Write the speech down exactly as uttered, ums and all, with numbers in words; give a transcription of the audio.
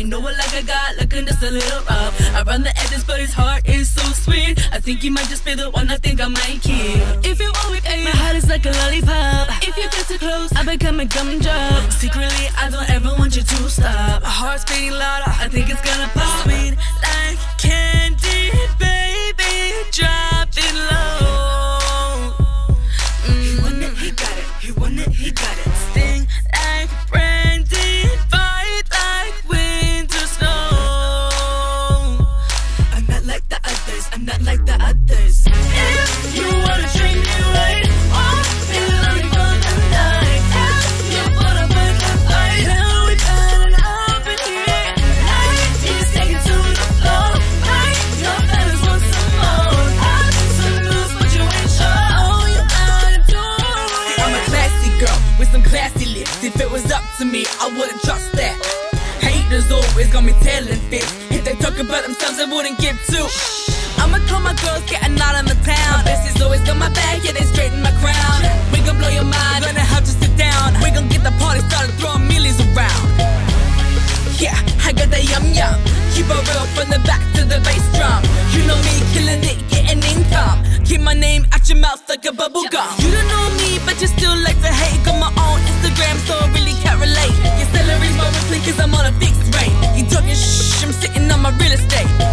know it like I got, looking just a little rough. Around the edges, but his heart is so sweet. I think he might just be the one I think I might keep. If you want with me, my heart is like a lollipop. If you get too close, I become a gumdrop. Secretly, I don't ever want you to stop. My heart's beating louder, I think it's gonna pop. Sweet like candy, baby, drop it low. Mm. He want it, he got it. He want it, he got it. Sting like brandy, fight like winter snow. I'm not like the others, I'm not like the others. If you wanna treat me right, I'll be looking for the night. If you wanna burn the light, now we burning up in here. Night is taking to the floor. Night, your fellas want some more. Have some news, but you ain't sure. Oh, you out of door. See, I'm a classy girl with some classy lips. If it was up to me, I wouldn't trust that. Haters always got me telling fits. If they talk about themselves, I wouldn't give two. I'ma call my girls, getting out of the town. My besties always got my back, yeah, they straighten my crown. We gon' blow your mind, gonna have to sit down. We gon' get the party started, throwing millies around. Yeah, I got that yum yum. Keep it real from the back to the bass drum. You know me, killing it, getting income. Keep my name out your mouth like a bubble gum. You don't know me, but you still like to hate. Got my own Instagram, so I really can't relate. Your salary's more weekly, cause I'm on a fixed rate. You talking shh, I'm sitting on my real estate.